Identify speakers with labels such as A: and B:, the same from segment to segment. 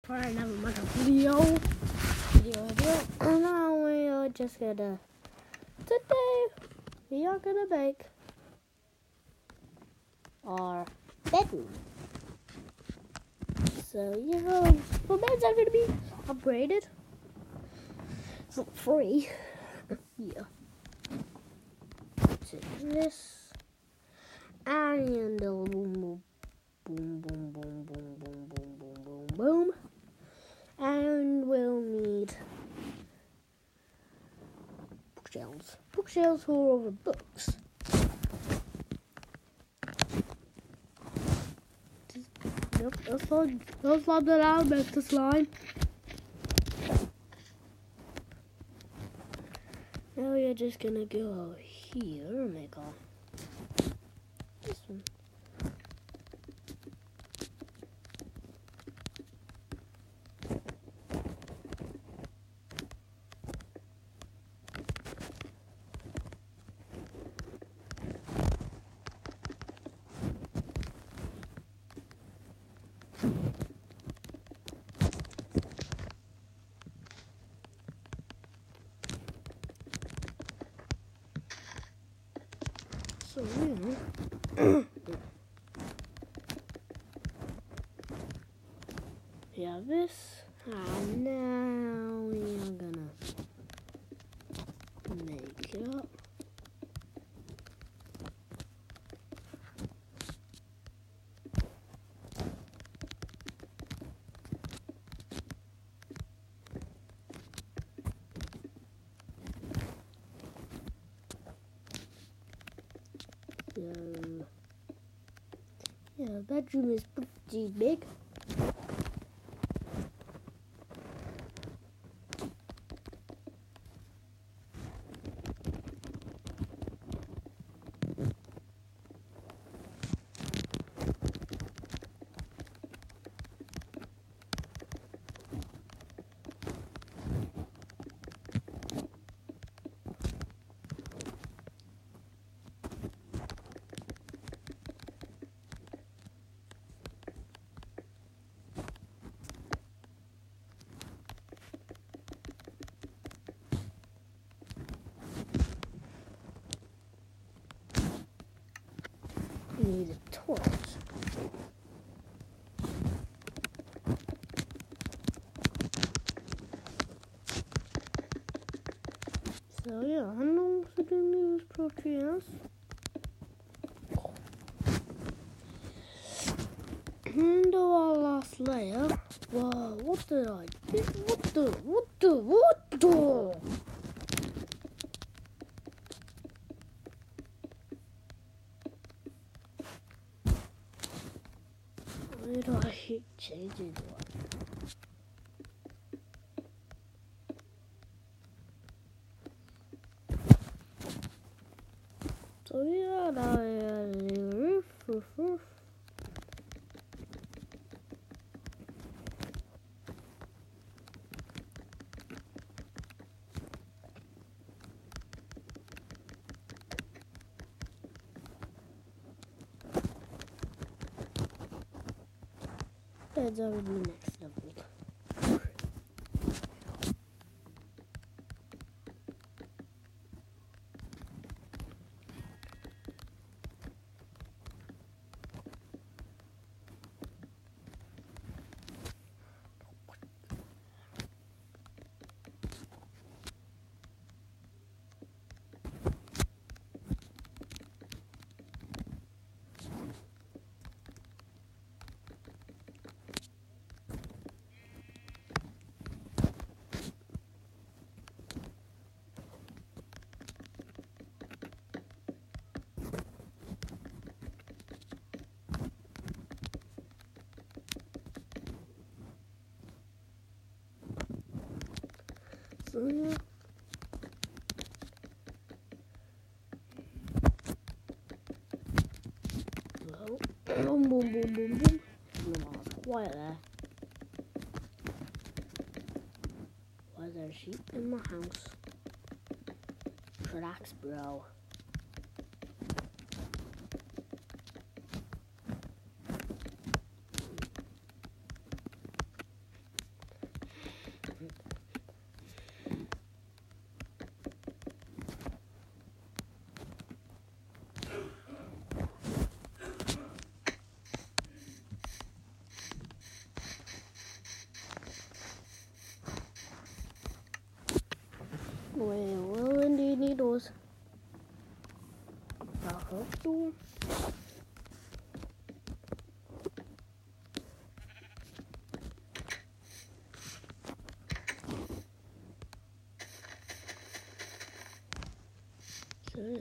A: for another video. And now we are just gonna, today we are gonna make our bedroom. So yeah, the beds are gonna be upgraded. It's not free. Yeah. So this and the boom, boom, boom, boom, boom, boom, boom, boom, boom, boom. And we'll need bookshelves. Bookshelves for all the books. Yep, that's not that I meant to slide. Now we're just gonna go here and make this one. So yeah, this, and now we are gonna make it up. Yeah, the bedroom is pretty big. We need a torch. So yeah, I'm also going to use torches. And our last layer. Whoa, what did I do? What the? Why do I keep changing one? So yeah, now the roof. That's already next level. So yeah. Boom, boom, boom, boom, boom. No, it's quiet there. Why is there a sheep in my house? Relax, bro. Well, indeed, needles. I hope so. So, yeah.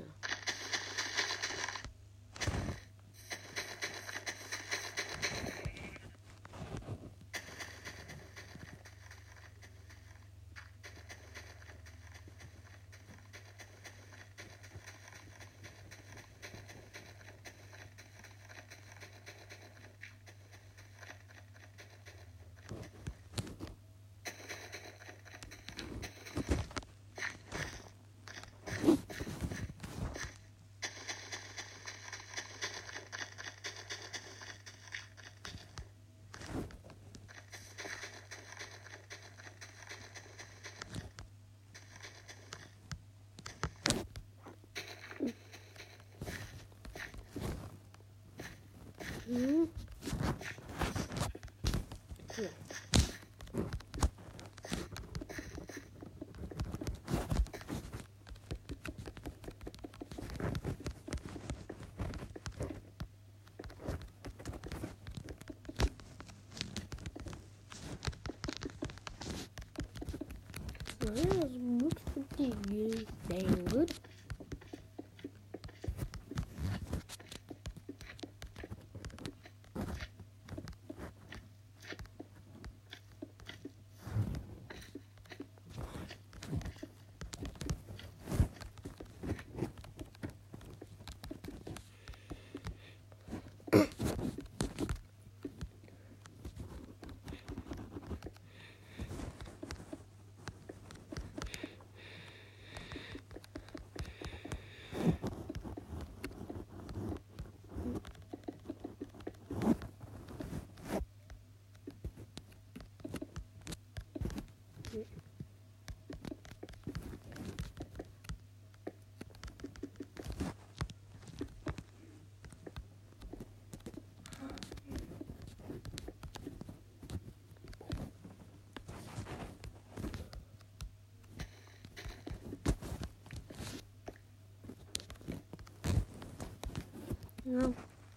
A: Mm-hmm. Yeah. So this looks pretty good. Dang good. No.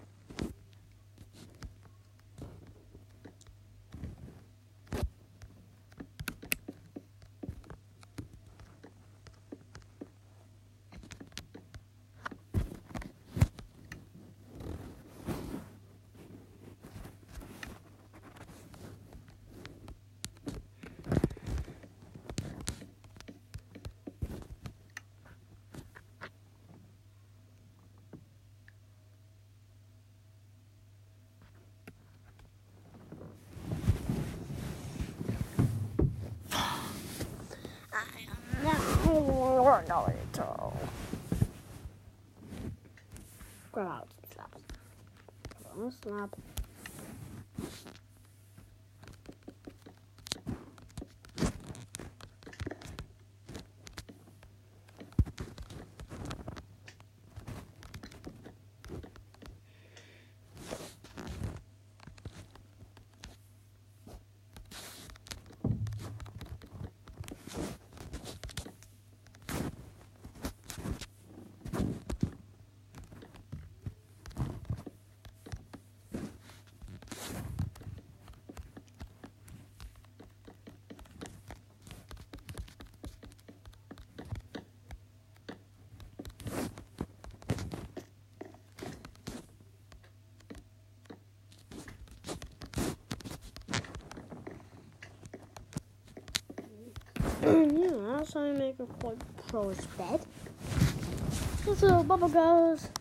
A: No, it's all. Grab out some slaps. Grab on a slap. Yeah, that's how you make a quite close bed. So, Bubba goes.